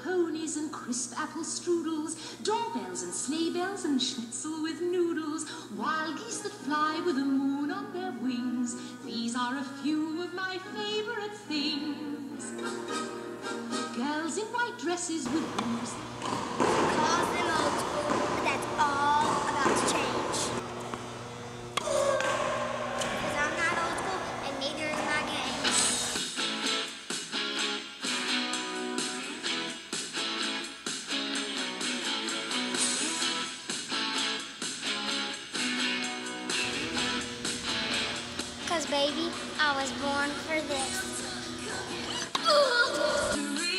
ponies and crisp apple strudels, doorbells and sleigh bells and schnitzel with noodles, wild geese that fly with the moon on their wings. These are a few of my favorite things. Girls in white dresses with boobs. Call them old school, but that's all about to change. Because I'm not old school, and neither is my gang. Because, baby, I was born for this.